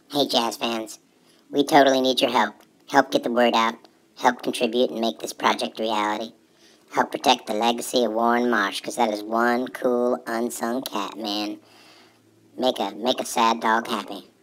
Hey jazz fans, we totally need your help. Help get the word out, help contribute and make this project a reality. Help protect the legacy of Warne Marsh, because that is one cool unsung cat, man. Make a sad dog happy.